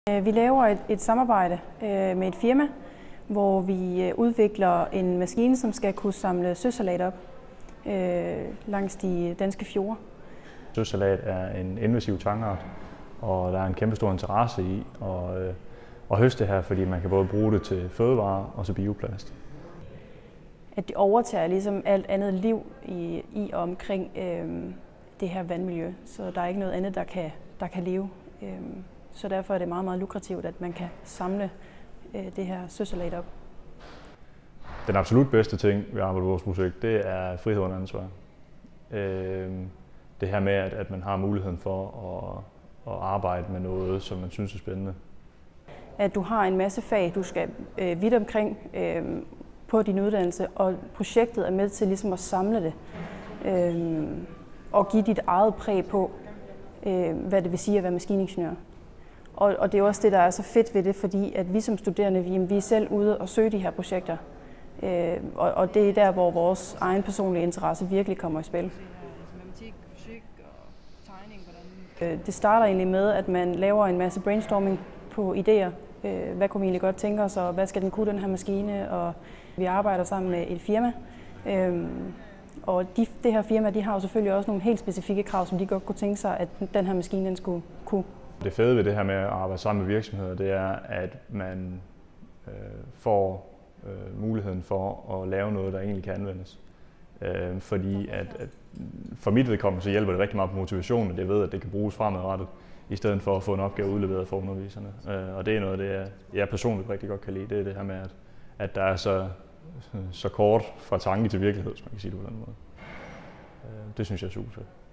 Vi laver et samarbejde med et firma, hvor vi udvikler en maskine, som skal kunne samle søsalat op langs de danske fjorde. Søsalat er en invasiv tangart, og der er en kæmpe stor interesse i at høste her, fordi man kan både bruge det til fødevarer og til bioplast. At det overtager ligesom alt andet liv i og omkring det her vandmiljø, så der er ikke noget andet, der kan leve. Så derfor er det meget, meget lukrativt, at man kan samle det her søsalat op. Den absolut bedste ting ved at arbejde på vores projekt, det er frihed under ansvar. Det her med, at man har muligheden for at arbejde med noget, som man synes er spændende. At du har en masse fag, du skal vidt omkring på din uddannelse, og projektet er med til ligesom at samle det og give dit eget præg på, hvad det vil sige at være maskiningeniør. Og det er også det, der er så fedt ved det, fordi at vi som studerende, vi er selv ude og søge de her projekter. Og det er der, hvor vores egen personlige interesse virkelig kommer i spil. Matematik, fysik og tegning, Det starter egentlig med, at man laver en masse brainstorming på idéer. Hvad kunne vi egentlig godt tænke os, og hvad skal den kunne, den her maskine? Og vi arbejder sammen med et firma. Og det her firma, de har jo selvfølgelig også nogle helt specifikke krav, som de godt kunne tænke sig, at den her maskine den skulle kunne. Det fede ved det her med at arbejde sammen med virksomheder, det er, at man får muligheden for at lave noget, der egentlig kan anvendes. Fordi at for mit vedkommende, så hjælper det rigtig meget på motivationen, at jeg ved, at det kan bruges fremadrettet, i stedet for at få en opgave udleveret for underviserne. Og det er noget, det jeg personligt rigtig godt kan lide, det er det her med, at der er så kort fra tanke til virkelighed, hvis man kan sige det på den måde. Det synes jeg er super fedt.